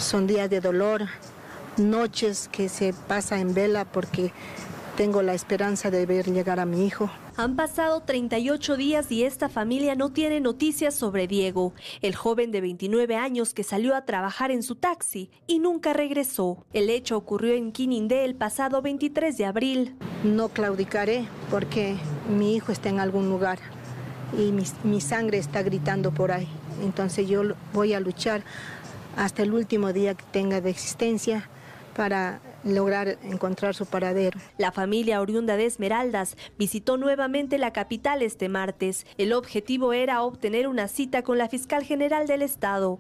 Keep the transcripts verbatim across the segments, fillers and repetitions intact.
son días de dolor, noches que se pasa en vela porque tengo la esperanza de ver llegar a mi hijo. Han pasado treinta y ocho días y esta familia no tiene noticias sobre Diego, el joven de veintinueve años que salió a trabajar en su taxi y nunca regresó. El hecho ocurrió en Quinindé el pasado veintitrés de abril. No claudicaré porque mi hijo está en algún lugar y mi, mi sangre está gritando por ahí. Entonces yo voy a luchar hasta el último día que tenga de existencia para lograr encontrar su paradero. La familia oriunda de Esmeraldas visitó nuevamente la capital este martes. El objetivo era obtener una cita con la fiscal general del estado.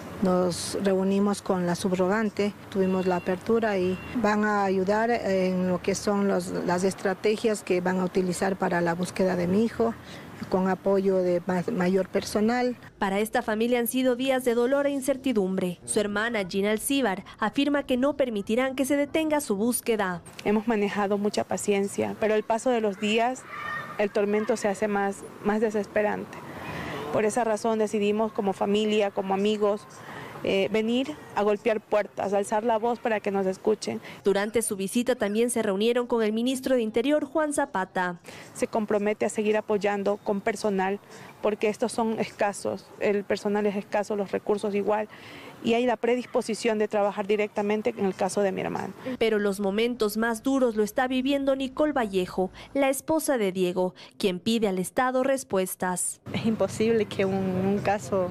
Nos reunimos con la subrogante, tuvimos la apertura y van a ayudar en lo que son los, las estrategias que van a utilizar para la búsqueda de mi hijo, con apoyo de mayor personal. Para esta familia han sido días de dolor e incertidumbre. Su hermana Gina Alcíbar afirma que no permitirán que se detenga su búsqueda. Hemos manejado mucha paciencia, pero el paso de los días, el tormento se hace más, más desesperante. Por esa razón decidimos como familia, como amigos, Eh, venir a golpear puertas, a alzar la voz para que nos escuchen. Durante su visita también se reunieron con el ministro de Interior, Juan Zapata. Se compromete a seguir apoyando con personal, porque estos son escasos, el personal es escaso, los recursos igual, y hay la predisposición de trabajar directamente en el caso de mi hermano. Pero los momentos más duros lo está viviendo Nicole Vallejo, la esposa de Diego, quien pide al Estado respuestas. Es imposible que un, un caso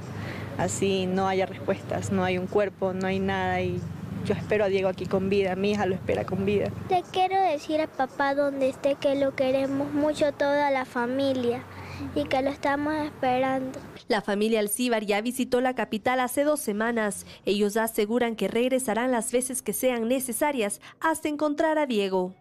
así no haya respuestas, no hay un cuerpo, no hay nada y yo espero a Diego aquí con vida, mi hija lo espera con vida. Le quiero decir a papá donde esté que lo queremos mucho toda la familia y que lo estamos esperando. La familia Alcíbar ya visitó la capital hace dos semanas. Ellos aseguran que regresarán las veces que sean necesarias hasta encontrar a Diego.